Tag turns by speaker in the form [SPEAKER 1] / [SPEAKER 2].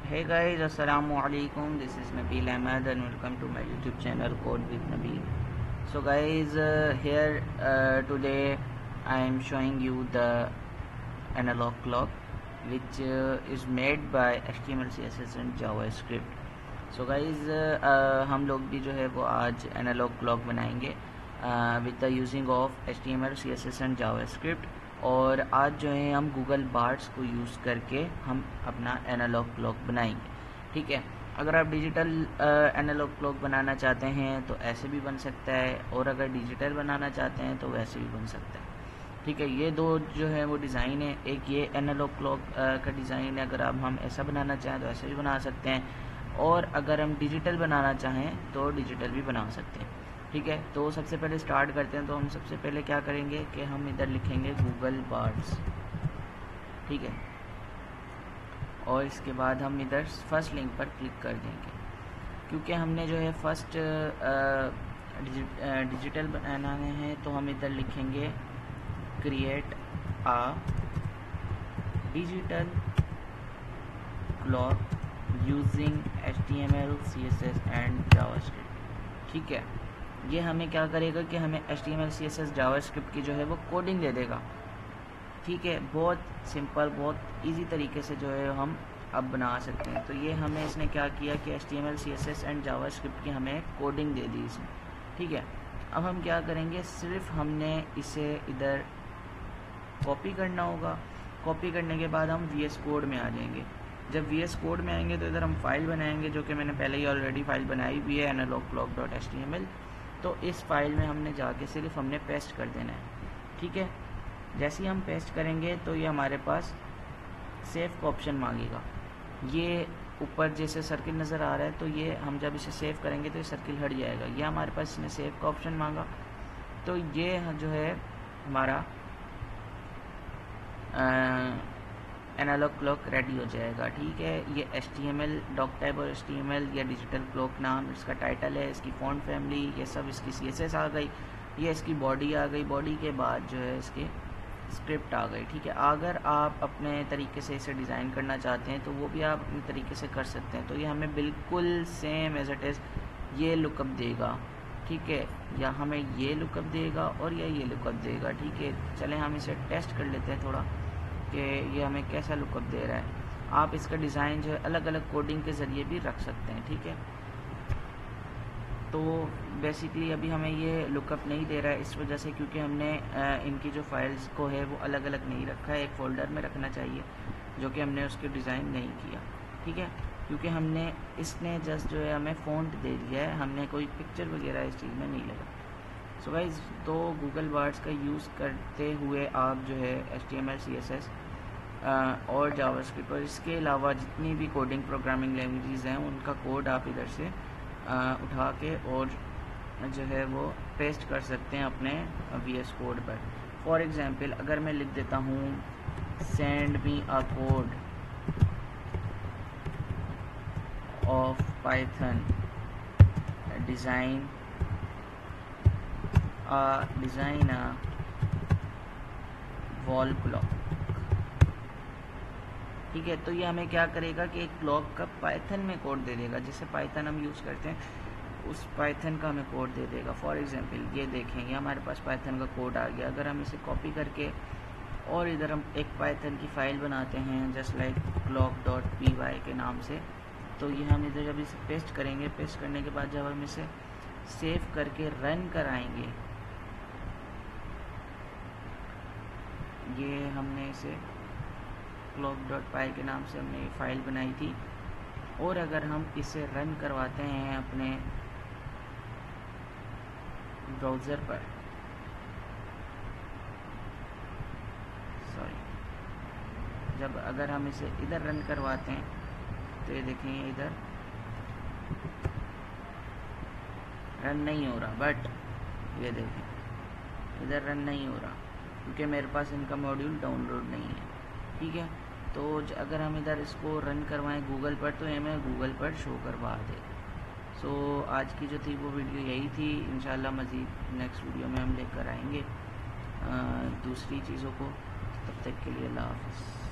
[SPEAKER 1] Hey guys, Assalamu alaikum. This is Nabil Ahmed and welcome to my YouTube channel Code with Nabil. So guys, here today I am showing you the analog clock which is made by HTML, CSS and JavaScript. So guys, हम लोग भी जो है वो आज analog clock बनाएंगे with the using of HTML, CSS and JavaScript. और आज जो है हम गूगल बार्ड्स को यूज़ करके हम अपना एनालॉग क्लॉक बनाएंगे। ठीक है, अगर आप डिजिटल एनालॉग क्लॉक बनाना चाहते हैं तो ऐसे भी बन सकता है, और अगर डिजिटल बनाना चाहते हैं तो वैसे भी बन सकता है। ठीक है, ये दो जो है वो डिज़ाइन है। एक ये एनालॉग क्लॉक का डिज़ाइन है, अगर आप हम ऐसा बनाना चाहें तो ऐसे भी बना सकते हैं, और अगर हम डिजिटल बनाना चाहें तो डिजिटल भी बना सकते हैं। ठीक है, तो सबसे पहले स्टार्ट करते हैं। तो हम सबसे पहले क्या करेंगे कि हम इधर लिखेंगे गूगल बार्ड्स। ठीक है, और इसके बाद हम इधर फर्स्ट लिंक पर क्लिक कर देंगे, क्योंकि हमने जो है फर्स्ट डिजिटल बनाना है। तो हम इधर लिखेंगे create a digital clock using HTML, CSS and JavaScript। ठीक है, ये हमें क्या करेगा कि हमें HTML, CSS, JavaScript की जो है वो कोडिंग दे देगा। ठीक है, बहुत सिंपल, बहुत इजी तरीके से जो है हम अब बना सकते हैं। तो ये हमें इसने क्या किया कि HTML, CSS एंड JavaScript की हमें कोडिंग दे दी इसने। ठीक है, अब हम क्या करेंगे, सिर्फ हमने इसे इधर कॉपी करना होगा। कॉपी करने के बाद हम VS कोड में आ जाएंगे। जब VS कोड में आएंगे तो इधर हम फाइल बनाएंगे, जो कि मैंने पहले ही ऑलरेडी फाइल बनाई हुई है, analogclock.html। तो इस फाइल में हमने जाके सिर्फ हमने पेस्ट कर देना है। ठीक है, जैसे ही हम पेस्ट करेंगे तो ये हमारे पास सेव का ऑप्शन मांगेगा। ये ऊपर जैसे सर्किल नज़र आ रहा है, तो ये हम जब इसे सेव करेंगे तो ये सर्किल हट जाएगा। ये हमारे पास इसने सेव का ऑप्शन मांगा, तो ये जो है हमारा एनालॉग क्लॉक रेडी हो जाएगा। ठीक है, ये HTML डॉक टाइप और HTML या डिजिटल क्लॉक नाम इसका टाइटल है, इसकी फ़ॉन्ट फैमिली, ये सब इसकी CSS आ गई, ये इसकी बॉडी आ गई, बॉडी के बाद जो है इसकी स्क्रिप्ट आ गई। ठीक है, अगर आप अपने तरीके से इसे डिज़ाइन करना चाहते हैं तो वो भी आप अपने तरीके से कर सकते हैं। तो ये हमें बिल्कुल सेम एज इट इज़ ये लुकअप देगा। ठीक है, या हमें ये लुकअप देगा और या ये लुकअप देगा। ठीक है, चलें हम इसे टेस्ट कर लेते हैं थोड़ा कि ये हमें कैसा लुकअप दे रहा है। आप इसका डिज़ाइन जो है अलग अलग कोडिंग के ज़रिए भी रख सकते हैं। ठीक है, तो बेसिकली अभी हमें ये लुकअप नहीं दे रहा है, इस वजह से क्योंकि हमने इनकी जो फाइल्स को है वो अलग अलग नहीं रखा है, एक फ़ोल्डर में रखना चाहिए, जो कि हमने उसके डिज़ाइन नहीं किया। ठीक है, क्योंकि हमने इसने जस्ट जो है हमें फ़ॉन्ट दे दिया है, हमने कोई पिक्चर वगैरह इस चीज़ में नहीं लगा। सो गाइज़, तो गूगल बार्ड्स का यूज़ करते हुए आप जो है HTML, CSS और JavaScript और इसके अलावा जितनी भी कोडिंग प्रोग्रामिंग लैंग्वेजेस हैं उनका कोड आप इधर से उठा के और जो है वो पेस्ट कर सकते हैं अपने VS कोड पर। फॉर एग्ज़ाम्पल, अगर मैं लिख देता हूँ send me a code of Python design wall clock. ठीक है, तो ये हमें क्या करेगा कि एक क्लॉक का पाइथन में कोड दे देगा, जैसे पाइथन हम यूज़ करते हैं उस पाइथन का हमें कोड दे देगा। फॉर एग्जांपल, ये देखें, ये हमारे पास पाइथन का कोड आ गया। अगर हम इसे कॉपी करके और इधर हम एक पाइथन की फ़ाइल बनाते हैं जस्ट लाइक clock.py के नाम से, तो ये हम इधर जब इसे पेस्ट करेंगे, पेस्ट करने के बाद जब हम इसे सेव करके रन कराएंगे, ये हमने इसे clock.py के नाम से हमने ये फ़ाइल बनाई थी, और अगर हम इसे रन करवाते हैं अपने ब्राउज़र पर, जब अगर हम इसे इधर रन करवाते हैं तो ये देखें इधर रन नहीं हो रहा, बट ये देखें इधर रन नहीं हो रहा क्योंकि मेरे पास इनका मॉड्यूल डाउनलोड नहीं है। ठीक है, तो अगर हम इधर इसको रन करवाएं गूगल पर तो ये हमें गूगल पर शो करवा दे। सो आज की जो थी वो वीडियो यही थी। इंशाल्लाह मज़ीद नेक्स्ट वीडियो में हम लेकर आएंगे दूसरी चीज़ों को। तब तक के लिए अल्लाह हाफ़िज़।